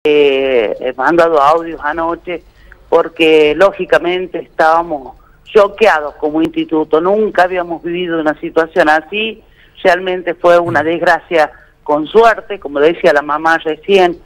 He mandado audios anoche porque lógicamente estábamos choqueados como instituto, nunca habíamos vivido una situación así, realmente fue una desgracia con suerte, como decía la mamá recién,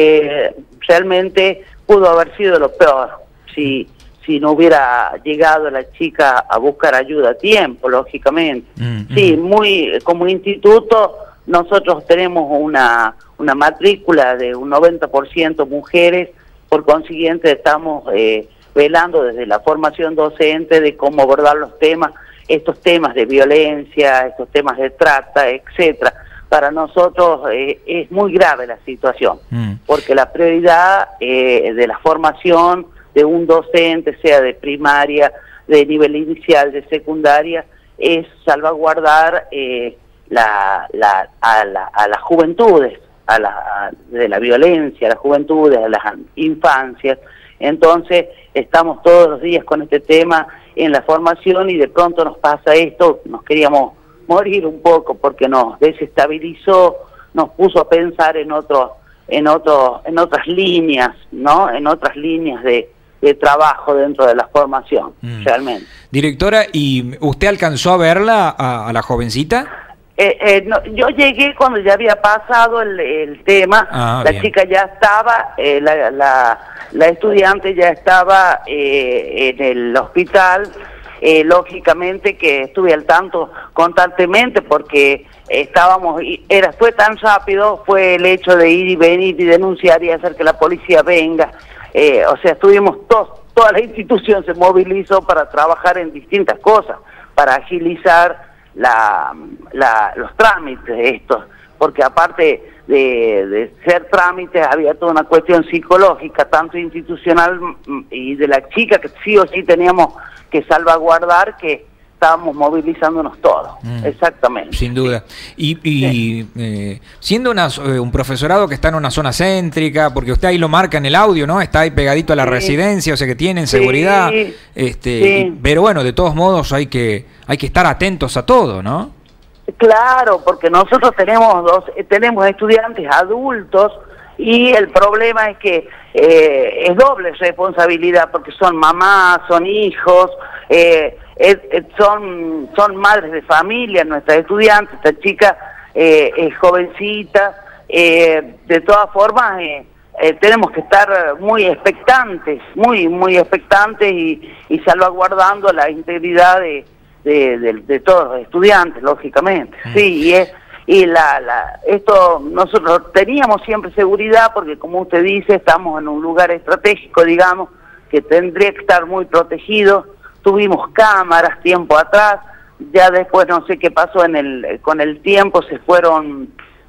realmente pudo haber sido lo peor si no hubiera llegado la chica a buscar ayuda a tiempo, lógicamente. Sí, como instituto nosotros tenemos una matrícula de un 90% mujeres, por consiguiente estamos velando desde la formación docente de cómo abordar estos temas de violencia, estos temas de trata, etcétera. Para nosotros es muy grave la situación, porque la prioridad de la formación de un docente, sea de primaria, de nivel inicial, de secundaria, es salvaguardar a las juventudes, de la violencia, a las juventudes, a las infancias. Entonces estamos todos los días con este tema en la formación y de pronto nos pasa esto, nos queríamos morir un poco porque nos desestabilizó, nos puso a pensar en otras líneas, ¿no? En otras líneas de trabajo dentro de la formación, realmente. Directora, ¿y usted alcanzó a verla a la jovencita? No, yo llegué cuando ya había pasado el tema, la bien. chica ya estaba, la estudiante ya estaba en el hospital, lógicamente que estuve al tanto constantemente porque fue tan rápido, fue el hecho de ir y venir y denunciar y hacer que la policía venga, o sea, estuvimos toda la institución se movilizó para trabajar en distintas cosas, para agilizar los trámites estos, porque aparte de ser trámites había toda una cuestión psicológica, tanto institucional y de la chica que sí o sí teníamos que salvaguardar, que estábamos movilizándonos todos, exactamente. Sin duda. Y siendo un profesorado que está en una zona céntrica, porque usted ahí lo marca en el audio, ¿no? Está ahí pegadito a la residencia, o sea que tienen seguridad. Pero bueno, de todos modos hay que estar atentos a todo, ¿no? Claro, porque nosotros tenemos estudiantes adultos y el problema es que es doble responsabilidad porque son mamás, son hijos, son madres de familia nuestras estudiantes. Esta chica es jovencita, de todas formas tenemos que estar muy expectantes, muy expectantes y salvaguardando la integridad de todos los estudiantes, lógicamente. Sí, esto nosotros teníamos siempre seguridad porque, como usted dice, estamos en un lugar estratégico, digamos, que tendría que estar muy protegido. Tuvimos cámaras tiempo atrás, ya después no sé qué pasó con el tiempo, se fueron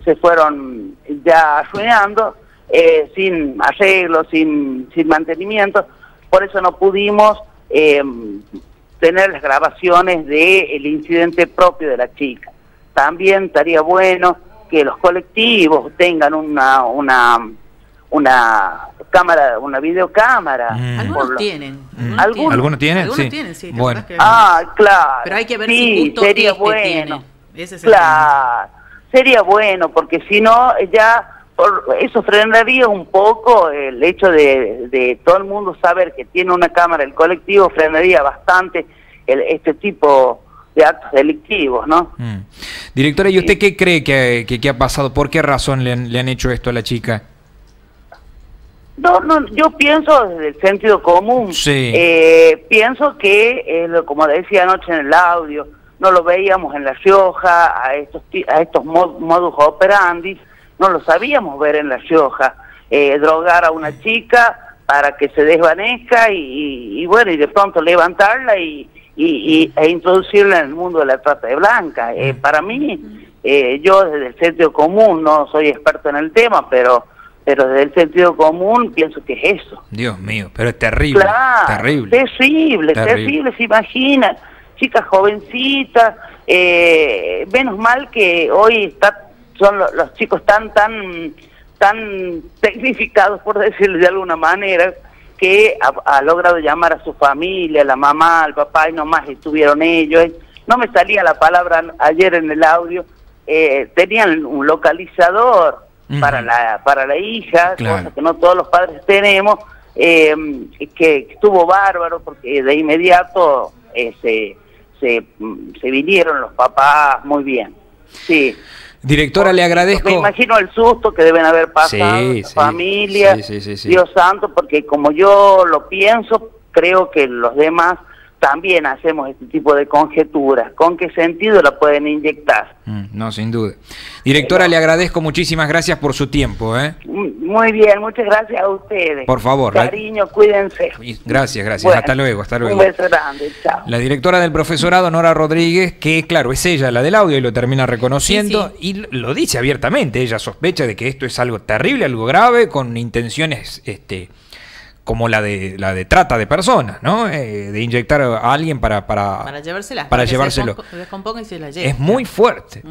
ya arruinando, sin arreglo, sin mantenimiento, por eso no pudimos tener las grabaciones del incidente propio de la chica. También estaría bueno que los colectivos tengan una cámara, una videocámara. Algunos tienen. ¿Algunos tienen? Algunos tienen, sí. Bueno. Claro. Pero hay que ver sí, si justo sería bueno. tiene. Ese es claro, sería bueno, porque si no, ya eso frenaría un poco el hecho de todo el mundo saber que tiene una cámara, el colectivo frenaría bastante este tipo de actos delictivos, ¿no? Directora, ¿y usted qué cree que ha pasado? ¿Por qué razón le han hecho esto a la chica? No, yo pienso desde el sentido común. Sí. Pienso que, como decía anoche en el audio, no lo veíamos en La Rioja, a estos modus operandi, no lo sabíamos ver en La Rioja. Drogar a una chica para que se desvanezca y bueno, y de pronto levantarla e introducirla en el mundo de la trata de blancas. Para mí, yo desde el sentido común, no soy experto en el tema, pero desde el sentido común pienso que es eso. Dios mío, pero es terrible. Claro, terrible, se imagina, chicas jovencitas, menos mal que hoy son los chicos tan tecnificados, por decirlo de alguna manera, que ha logrado llamar a su familia, a la mamá, al papá, y nomás estuvieron ellos. No me salía la palabra ayer en el audio, tenían un localizador, para la hija, Claro. cosa que no todos los padres tenemos, que estuvo bárbaro porque de inmediato se vinieron los papás muy bien. Sí. Directora, le agradezco. Me imagino el susto que deben haber pasado Sí, la sí, familia, sí. Dios santo, porque como yo lo pienso, creo que los demás también hacemos este tipo de conjeturas. ¿Con qué sentido la pueden inyectar? No, sin duda. Directora, le agradezco, muchísimas gracias por su tiempo. Muy bien, muchas gracias a ustedes. Por favor. Cariño, cuídense. Gracias. Bueno, hasta luego. Un beso grande, chao. La directora del profesorado, Nora Rodríguez, que claro, es ella la del audio y lo termina reconociendo, y lo dice abiertamente. Ella sospecha de que esto es algo terrible, algo grave, con intenciones como la de trata de personas, ¿no? De inyectar a alguien para llevársela. Para que llevárselo. se descomponga y se la lleve. Es muy fuerte.